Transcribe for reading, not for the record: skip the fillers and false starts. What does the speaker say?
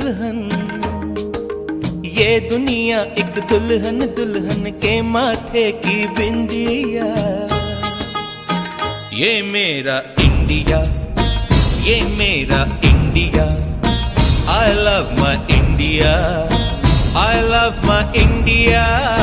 दुल्हन, ये दुनिया एक दुल्हन, दुल्हन के माथे की बिंदिया। ये मेरा इंडिया, ये मेरा India. I love my India, I love my India।